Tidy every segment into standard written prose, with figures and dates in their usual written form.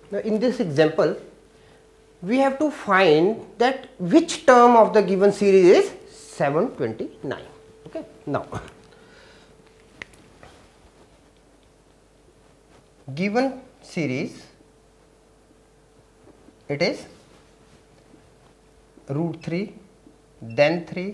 Now in this example, we have to find that which term of the given series is 729. Okay. Now, given series, it is root 3, then 3,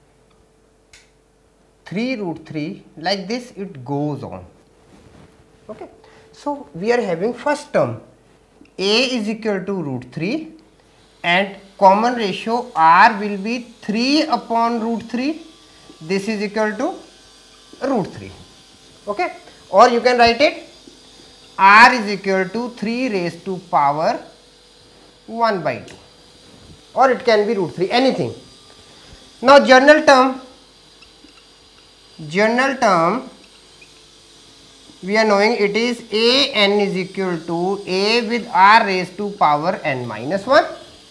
3 root 3, like this it goes on. Okay. So we are having first term a is equal to root 3 and common ratio r will be 3 upon root 3. This is equal to root 3. Okay. Or you can write it r is equal to 3 raised to power 1 by 2, or it can be root 3, anything. Now general term we are knowing it is a n is equal to a with r raised to power n minus 1.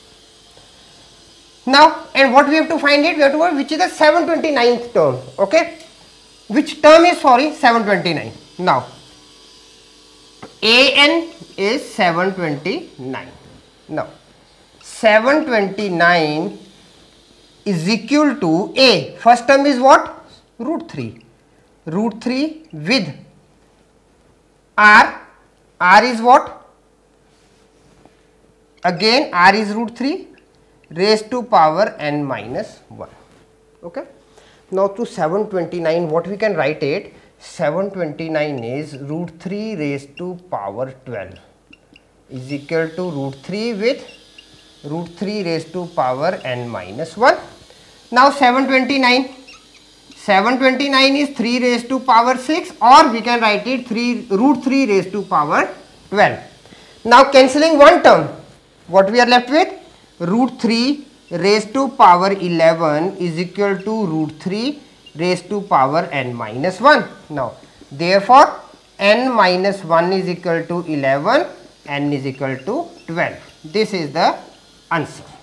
Now, and what we have to find it? We have to find which is the 729th term. Okay, which term is 729. Now, a n is 729. Now, 729 is equal to a. First term is what? Root 3. Root 3 with r. R is what? Again r is root 3 raised to power n minus 1. Okay. Now to 729, what we can write it? 729 is root 3 raised to power 12 is equal to root 3 with root 3 raised to power n minus 1. Now 729 is 3 raised to power 6, or we can write it root 3 raised to power 12. Now cancelling one term, what we are left with? Root 3 raised to power 11 is equal to root 3 raised to power n minus 1. Now therefore n minus 1 is equal to 11, n is equal to 12. This is the answer.